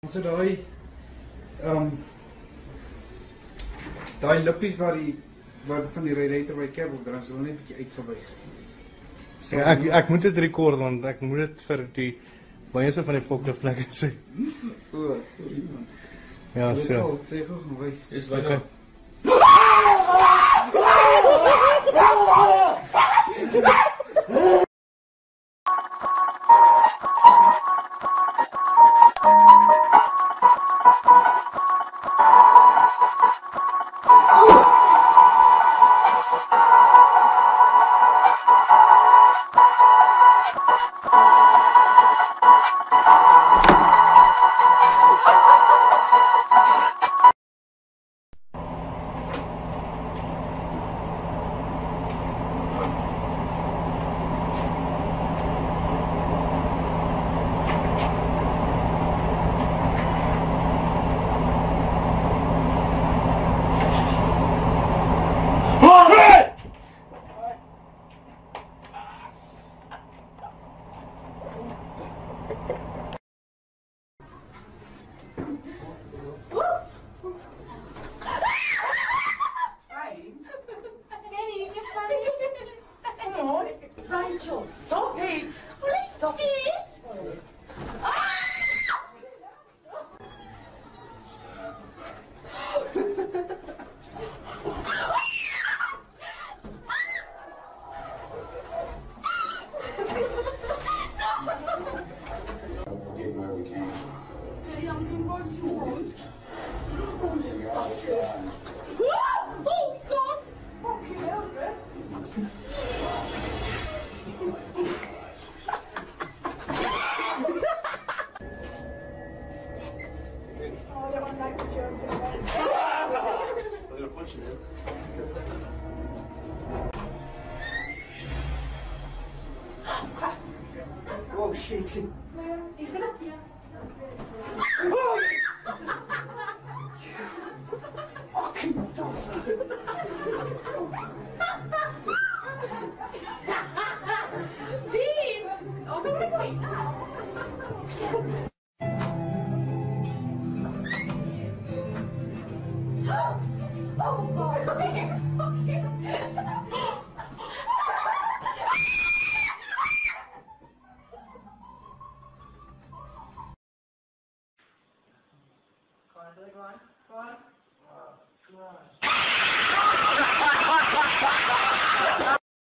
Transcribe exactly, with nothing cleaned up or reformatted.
So daai ehm daai lippies waar die waar van die radiator by kabel dan is hulle net 'n bietjie uitgebuig. So, ja, ek ek moet dit rekord want ek moet dit vir die baie van die volk vlekke sê. O, sorry man. Ja, Dit so. sal sê gou gewys. Is baie. Okay. Rachel, stop it! Please stop it! Forget where we came. Hey, I'm going to want. Oh, you bastard! Oh, God! Fucking hell, man! Oh, I don't want to make a joke. I'm gonna punch you, man. Oh, shit. He's gonna... Fucking bastard! Dean! Oh, don't be wait now. Oh, God. Fucking... Come on, come on, come on. Come on.